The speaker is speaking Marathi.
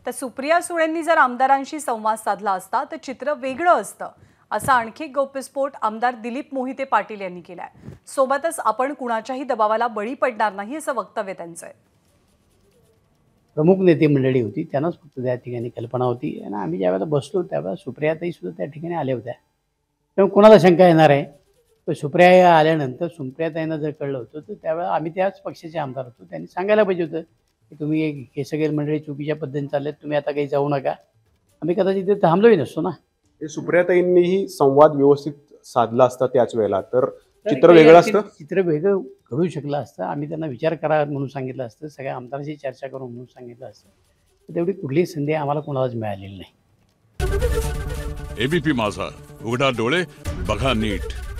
तर सुप्रिया सुळेंनी जर आमदारांशी संवाद साधला असता तर चित्र वेगळं असतं, असा आणखी गौप्यस्फोट आमदार दिलीप मोहिते पाटील यांनी केलाय. सोबतच आपण कुणाच्याही दबावाला बळी पडणार नाही असं वक्तव्य त्यांचं आहे. प्रमुख नेते मंडळी होती, त्यांनाच फक्त त्या ठिकाणी कल्पना होती. आणि आम्ही ज्यावेळेला बसलो त्यावेळेला सुप्रियाताई सुद्धा त्या ठिकाणी आल्या होत्या. तेव्हा कोणाला शंका येणार आहे? तर सुप्रिया आल्यानंतर सुप्रियाताईंना जर कळलं होतं तर त्यावेळेला आम्ही त्याच पक्षाचे आमदार होतो, त्यांनी सांगायला पाहिजे होतं की तुम्ही हे सगळे मंडळी चुकीच्या पद्धतीने चाललेत, तुम्ही आता काही जाऊ नका. आम्ही कदाचित ते थांबलोही नसतो ना. हे सुप्रियाताईंनीही संवाद व्यवस्थित साधला असता त्याच वेळेला तर चित्र वेगळं असतं. चित्र वेगळं घडू शकलं असतं. आम्ही त्यांना विचार करा म्हणून सांगितलं असतं, सगळ्या आमदारांशी चर्चा करून म्हणून सांगितलं असतं. तर तेवढी कुठलीही संधी आम्हाला कोणालाच मिळालेली नाही. एबीपी माझा, उघडा डोळे बघा नीट.